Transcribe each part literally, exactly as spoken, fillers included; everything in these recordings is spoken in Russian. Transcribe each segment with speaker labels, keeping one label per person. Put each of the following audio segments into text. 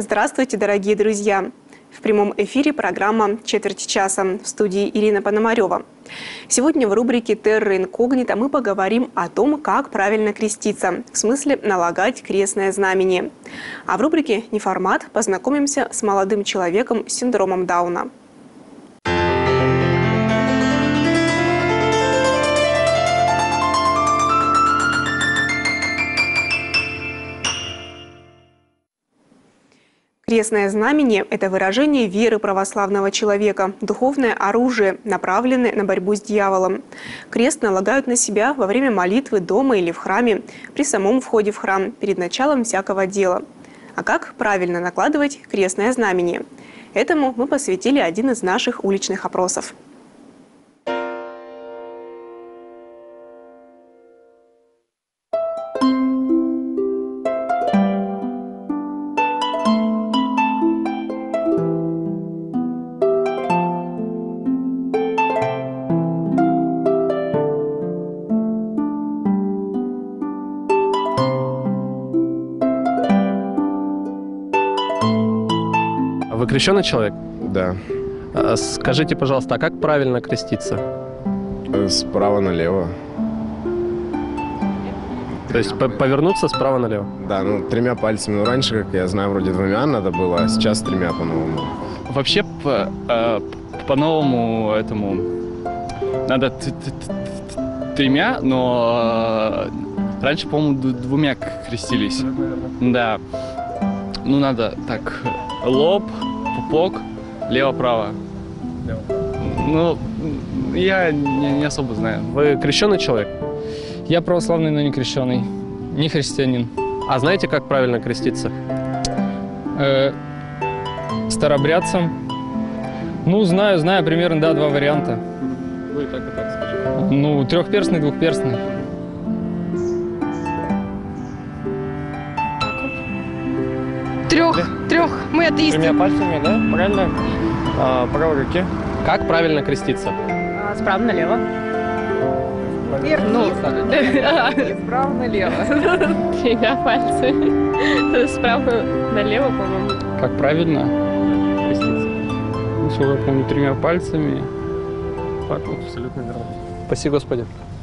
Speaker 1: Здравствуйте, дорогие друзья! В прямом эфире программа «Четверть часа», в студии Ирина Пономарева. Сегодня в рубрике «Терра инкогнита» мы поговорим о том, как правильно креститься, в смысле налагать крестное знамение. А в рубрике «Неформат» познакомимся с молодым человеком с синдромом Дауна. Крестное знамение – это выражение веры православного человека, духовное оружие, направленное на борьбу с дьяволом. Крест налагают на себя во время молитвы дома или в храме, при самом входе в храм, перед началом всякого дела. А как правильно накладывать крестное знамение? Этому мы посвятили один из наших уличных опросов.
Speaker 2: Вы крещеный человек?
Speaker 3: Да.
Speaker 2: А, скажите, пожалуйста, а как правильно креститься?
Speaker 3: Справа налево.
Speaker 2: То есть повернуться справа налево?
Speaker 3: Да, ну тремя пальцами. Ну раньше, как я знаю, вроде двумя надо было, а сейчас тремя по-новому.
Speaker 4: Вообще по, э, по-новому этому надо тремя, но э, раньше, по-моему, двумя крестились. Да. Ну надо так: лоб, пупок, лево-право. Ну, я не, не особо знаю.
Speaker 2: Вы крещеный человек?
Speaker 5: Я православный, но не крещеный. Не христианин.
Speaker 2: А знаете, как правильно креститься?
Speaker 5: Э, старобрядцем. Ну, знаю, знаю примерно, да, два варианта.
Speaker 2: Вы так и так скажите.
Speaker 5: Ну, трехперстный, двухперстный.
Speaker 6: Трех, трех. Мы атеисты.
Speaker 7: Тремя пальцами, да? Правильно? А, правой руке.
Speaker 2: Как правильно креститься?
Speaker 6: А, справа налево. Вверх, ну, справа налево.
Speaker 8: Тремя пальцами. Справа налево, по-моему.
Speaker 7: Как правильно креститься? Ну, что я помню, тремя пальцами. Так вот, абсолютно верно.
Speaker 2: Спаси Господи.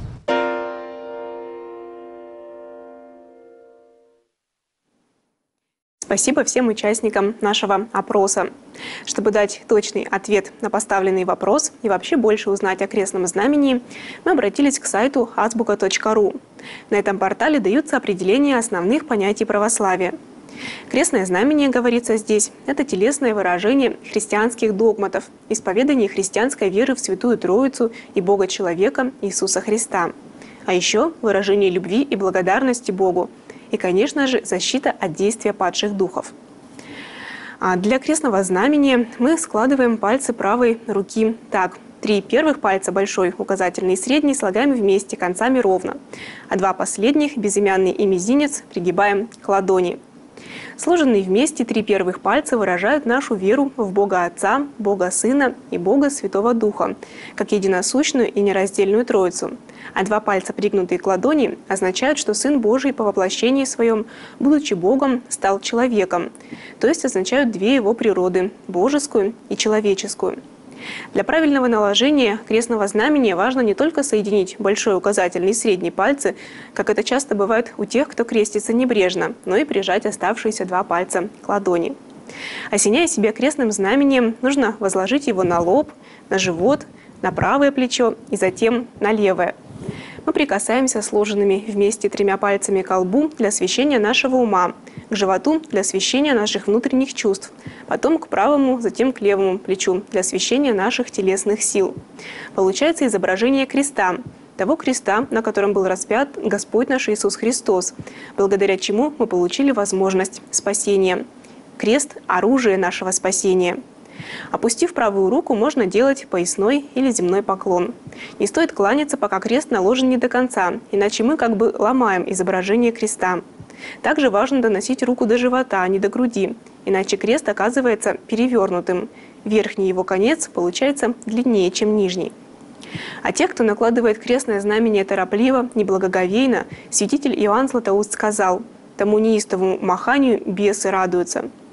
Speaker 1: Спасибо всем участникам нашего опроса. Чтобы дать точный ответ на поставленный вопрос и вообще больше узнать о крестном знамении, мы обратились к сайту азбука точка ру. На этом портале даются определения основных понятий православия. Крестное знамение, говорится здесь, это телесное выражение христианских догматов, исповедание христианской веры в Святую Троицу и Бога-человека Иисуса Христа. А еще выражение любви и благодарности Богу. И, конечно же, защита от действия падших духов. А для крестного знамения мы складываем пальцы правой руки так. Три первых пальца, большой, указательный и средний, слагаем вместе, концами ровно. А два последних, безымянный и мизинец, пригибаем к ладони. Сложенные вместе три первых пальца выражают нашу веру в Бога Отца, Бога Сына и Бога Святого Духа, как единосущную и нераздельную Троицу. А два пальца, пригнутые к ладони, означают, что Сын Божий по воплощении своем, будучи Богом, стал человеком, то есть означают две его природы – божескую и человеческую. Для правильного наложения крестного знамения важно не только соединить большой указательный и средний пальцы, как это часто бывает у тех, кто крестится небрежно, но и прижать оставшиеся два пальца к ладони. Осеняя себя крестным знамением, нужно возложить его на лоб, на живот, на правое плечо и затем на левое. Мы прикасаемся сложенными вместе тремя пальцами к лбу для освящения нашего ума, к животу для освящения наших внутренних чувств, потом к правому, затем к левому плечу для освящения наших телесных сил. Получается изображение креста, того креста, на котором был распят Господь наш Иисус Христос, благодаря чему мы получили возможность спасения. Крест – оружие нашего спасения. Опустив правую руку, можно делать поясной или земной поклон. Не стоит кланяться, пока крест наложен не до конца, иначе мы как бы ломаем изображение креста. Также важно доносить руку до живота, а не до груди, иначе крест оказывается перевернутым. Верхний его конец получается длиннее, чем нижний. А те, кто накладывает крестное знамение торопливо, неблагоговейно, святитель Иоанн Златоуст сказал: «Тому неистовому маханию бесы радуются».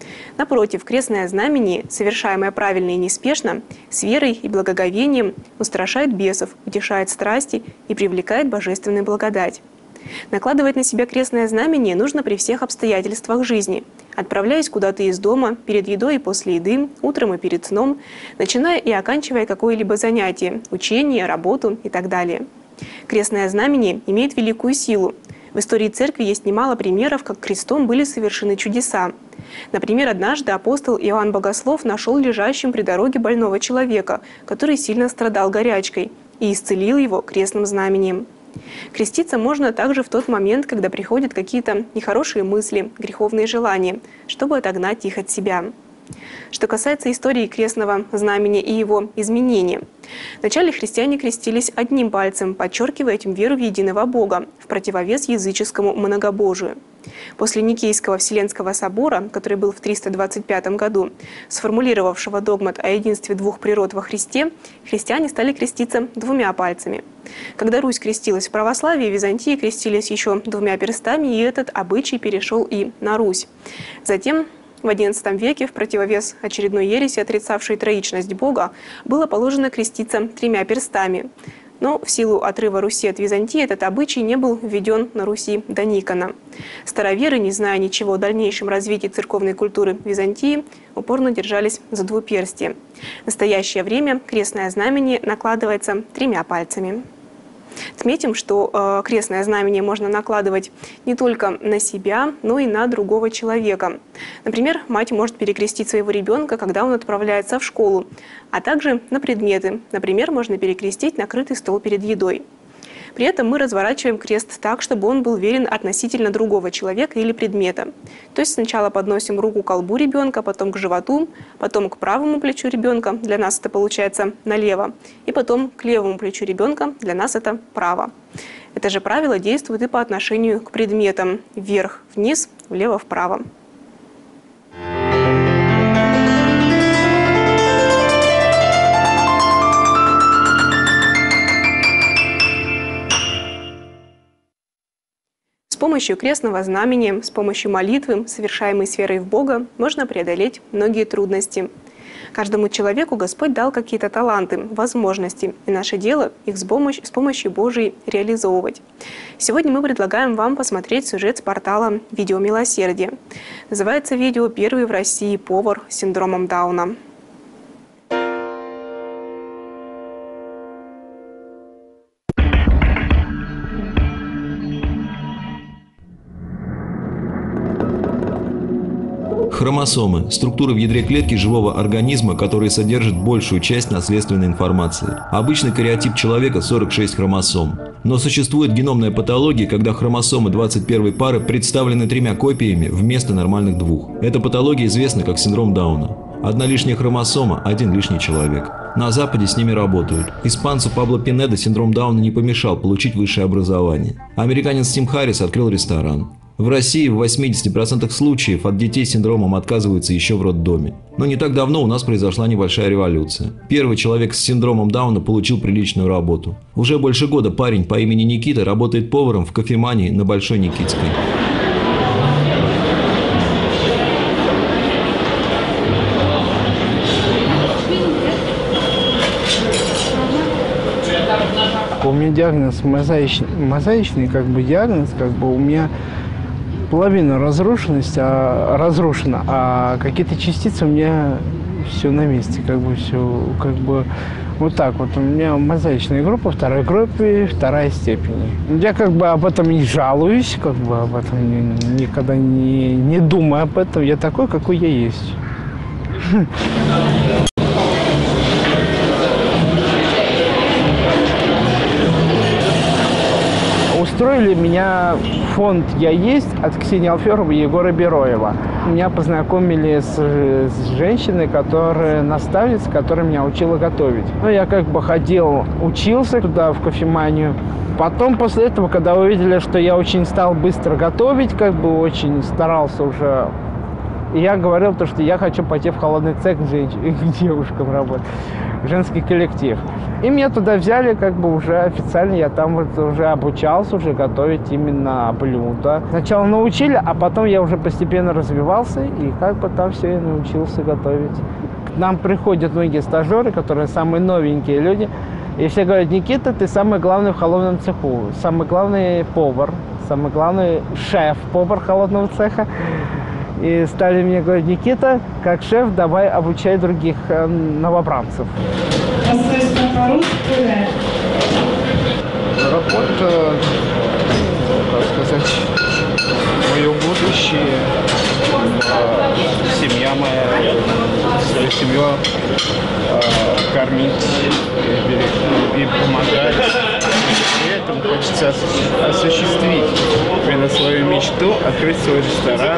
Speaker 1: Напротив, крестное знамение, совершаемое правильно и неспешно, с верой и благоговением, устрашает бесов, утешает страсти и привлекает божественную благодать. Накладывать на себя крестное знамение нужно при всех обстоятельствах жизни, отправляясь куда-то из дома, перед едой и после еды, утром и перед сном, начиная и оканчивая какое-либо занятие, учение, работу и так далее. Крестное знамение имеет великую силу. В истории церкви есть немало примеров, как крестом были совершены чудеса. Например, однажды апостол Иоанн Богослов нашел лежащим при дороге больного человека, который сильно страдал горячкой, и исцелил его крестным знамением. Креститься можно также в тот момент, когда приходят какие-то нехорошие мысли, греховные желания, чтобы отогнать их от себя. Что касается истории крестного знамения и его изменения. Вначале христиане крестились одним пальцем, подчеркивая этим веру в единого Бога, в противовес языческому многобожию. После Никейского Вселенского собора, который был в триста двадцать пятом году, сформулировавшего догмат о единстве двух природ во Христе, христиане стали креститься двумя пальцами. Когда Русь крестилась в православии, в Византии крестились еще двумя перстами, и этот обычай перешел и на Русь. Затем в одиннадцатом веке, в противовес очередной ереси, отрицавшей троичность Бога, было положено креститься тремя перстами. Но в силу отрыва Руси от Византии этот обычай не был введен на Руси до Никона. Староверы, не зная ничего о дальнейшем развитии церковной культуры Византии, упорно держались за двуперстие. В настоящее время крестное знамение накладывается тремя пальцами. Отметим, что э, крестное знамение можно накладывать не только на себя, но и на другого человека. Например, мать может перекрестить своего ребенка, когда он отправляется в школу, а также на предметы. Например, можно перекрестить накрытый стол перед едой. При этом мы разворачиваем крест так, чтобы он был верен относительно другого человека или предмета. То есть сначала подносим руку к колбу ребенка, потом к животу, потом к правому плечу ребенка, для нас это получается налево, и потом к левому плечу ребенка, для нас это право. Это же правило действует и по отношению к предметам: вверх-вниз, влево-вправо. С помощью крестного знамения, с помощью молитвы, совершаемой с верой в Бога, можно преодолеть многие трудности. Каждому человеку Господь дал какие-то таланты, возможности, и наше дело их с помощью, с помощью Божией реализовывать. Сегодня мы предлагаем вам посмотреть сюжет с портала «Видео милосердия». Называется видео «Первый в России повар с синдромом Дауна».
Speaker 9: Хромосомы – структуры в ядре клетки живого организма, которые содержат большую часть наследственной информации. Обычный кариотип человека – сорок шесть хромосом. Но существует геномная патология, когда хромосомы двадцать первой пары представлены тремя копиями вместо нормальных двух. Эта патология известна как синдром Дауна. Одна лишняя хромосома – один лишний человек. На Западе с ними работают. Испанцу Пабло Пинедо синдром Дауна не помешал получить высшее образование. Американец Тим Харрис открыл ресторан. В России в восьмидесяти процентах случаев от детей с синдромом отказываются еще в роддоме. Но не так давно у нас произошла небольшая революция. Первый человек с синдромом Дауна получил приличную работу. Уже больше года парень по имени Никита работает поваром в кофемании на Большой Никитской.
Speaker 10: У меня диагноз мозаичный, мозаичный как бы диагноз, как бы у меня половина разрушенность, а, разрушена, а какие-то частицы у меня все на месте, как бы все, как бы вот так вот. У меня мозаичная группа, второй группе, вторая степень. Я как бы об этом не жалуюсь, как бы об этом не, никогда не, не думаю об этом. Я такой, какой я есть. Устроили меня фонд «Я есть» от Ксении Алферовой и Егора Бероева. Меня познакомили с, с женщиной, которая наставница, которая меня учила готовить. Ну, я как бы ходил, учился туда, в кофеманию. Потом, после этого, когда увидели, что я очень стал быстро готовить, как бы очень старался уже, я говорил то, что я хочу пойти в холодный цех к, женщ... к девушкам работать. женский коллектив. И меня туда взяли, как бы уже официально, я там вот уже обучался уже готовить именно блюда. Сначала научили, а потом я уже постепенно развивался и как бы там все и научился готовить. К нам приходят многие стажеры, которые самые новенькие люди, и все говорят: Никита, ты самый главный в холодном цеху, самый главный повар, самый главный шеф-повар холодного цеха. И стали мне говорить: Никита, как шеф, давай обучай других э, новобранцев. Работа, как сказать, мое будущее, семья моя, свою семью э, кормить и, и помогать. При этом хочется осуществить именно свою мечту, открыть свой ресторан.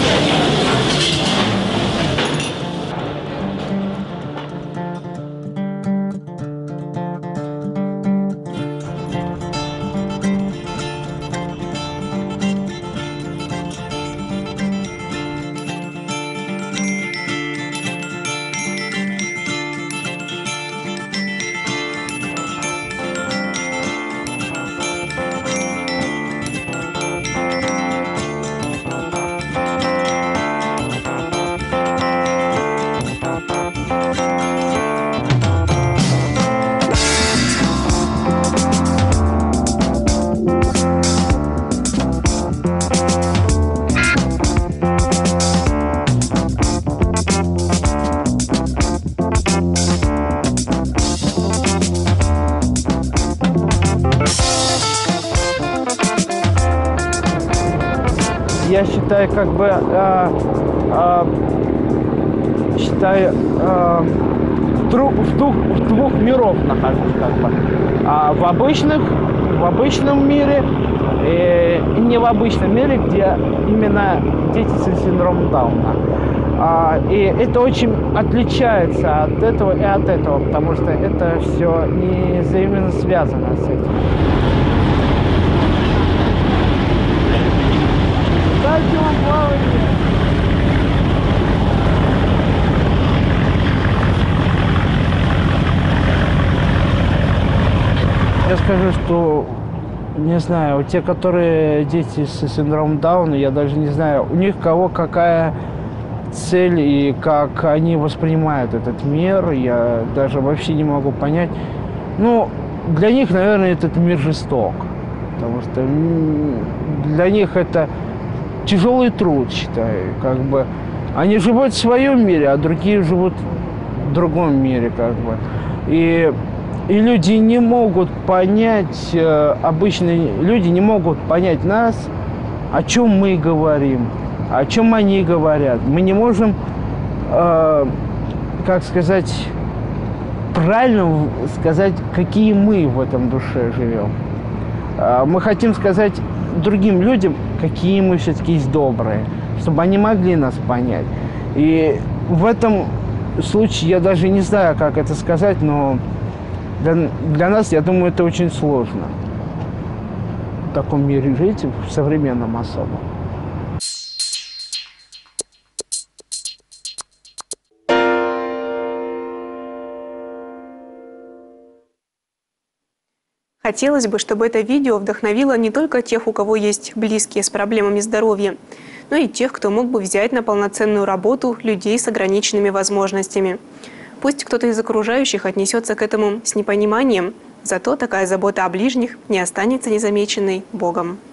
Speaker 10: Я считаю, как бы, э, э, считаю, э, в, тру, в, двух, в двух миров нахожусь, как бы. А в обычных, в обычном мире и не в обычном мире, где именно дети с синдромом Дауна. А, и это очень отличается от этого и от этого, потому что это все не взаимно связано с этим. Я скажу, что, не знаю, те, которые дети с синдромом Дауна, я даже не знаю, у них кого какая цель и как они воспринимают этот мир, я даже вообще не могу понять. Ну, для них, наверное, этот мир жесток, потому что для них это тяжелый труд, считаю, как бы. Они живут в своем мире, а другие живут в другом мире, как бы. И, и люди не могут понять, обычные люди не могут понять нас, о чем мы говорим, о чем они говорят. Мы не можем, э, как сказать, правильно сказать, какие мы в этом душе живем. Э, мы хотим сказать другим людям, какие мы все-таки есть добрые, чтобы они могли нас понять. И в этом случае я даже не знаю, как это сказать, но для, для нас, я думаю, это очень сложно в таком мире жить, в современном особо.
Speaker 1: Хотелось бы, чтобы это видео вдохновило не только тех, у кого есть близкие с проблемами здоровья, но и тех, кто мог бы взять на полноценную работу людей с ограниченными возможностями. Пусть кто-то из окружающих отнесется к этому с непониманием, зато такая забота о ближних не останется незамеченной Богом.